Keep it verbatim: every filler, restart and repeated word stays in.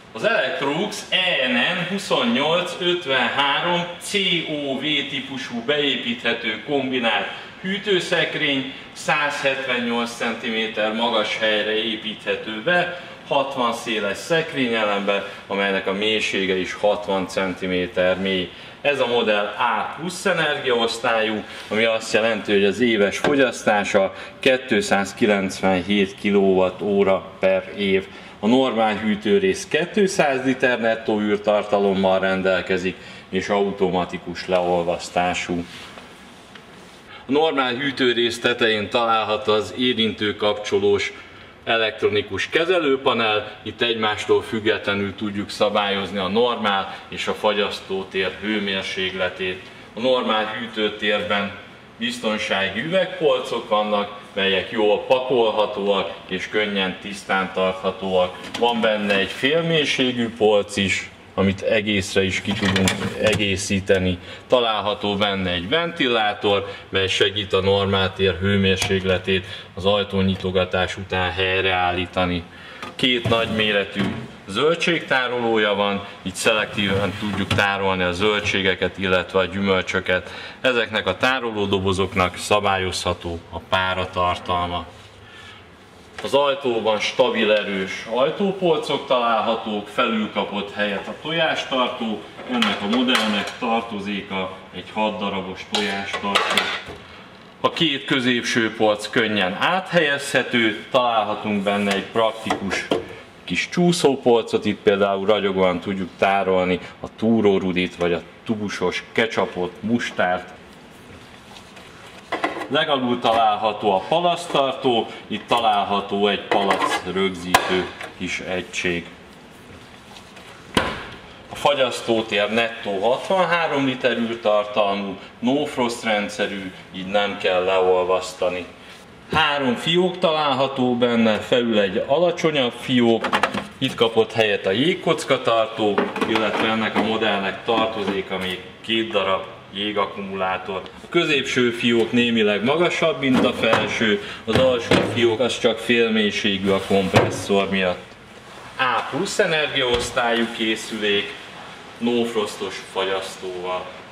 Az Electrolux E N N huszonnyolc ötvenhárom C O V típusú beépíthető kombinált hűtőszekrény száz hetvennyolc centiméter magas helyre építhető be, hatvan széles szekrényelembe, amelynek a mélysége is hatvan centiméter mély. Ez a modell A plusz energiaosztályú, ami azt jelenti, hogy az éves fogyasztása kétszázkilencvenhét kilowatt-óra per év. A normál hűtőrész kétszáz liter nettó űrtartalommal rendelkezik, és automatikus leolvasztású. A normál hűtőrész tetején található az érintőkapcsolós elektronikus kezelőpanel, itt egymástól függetlenül tudjuk szabályozni a normál és a fagyasztótér hőmérsékletét. A normál hűtőtérben biztonsági üvegpolcok vannak, melyek jól pakolhatóak és könnyen tisztán tarthatóak. Van benne egy félmélységű polc is, amit egészre is ki tudunk egészíteni. Található benne egy ventilátor, mely segít a normáltér hőmérsékletét az ajtónyitogatás után helyreállítani. Két nagyméretű zöldségtárolója van, így szelektíven tudjuk tárolni a zöldségeket, illetve a gyümölcsöket. Ezeknek a tárolódobozoknak szabályozható a páratartalma. Az ajtóban stabil, erős ajtópolcok találhatók, felül kapott helyet a tojástartó, ennek a modellnek tartozéka egy hat darabos tojástartó. A két középső polc könnyen áthelyezhető, találhatunk benne egy praktikus kis csúszópolcot, itt például ragyogóan tudjuk tárolni a túrórudit, vagy a tubusos ketchupot, mustárt. Legalul található a palasztartó, itt található egy palac rögzítő kis egység. A fagyasztótér nettó hatvanhárom liter űrtartalmú, no frost rendszerű, így nem kell leolvasztani. Három fiók található benne, felül egy alacsonyabb fiók, itt kapott helyet a jégkockatartó, illetve ennek a modellnek tartozéka még két darab jégakkumulátor. A középső fiók némileg magasabb, mint a felső, az alsó fiók az csak félmélységű a kompresszor miatt. A plusz energiaosztályú készülék, no frostos fagyasztóval.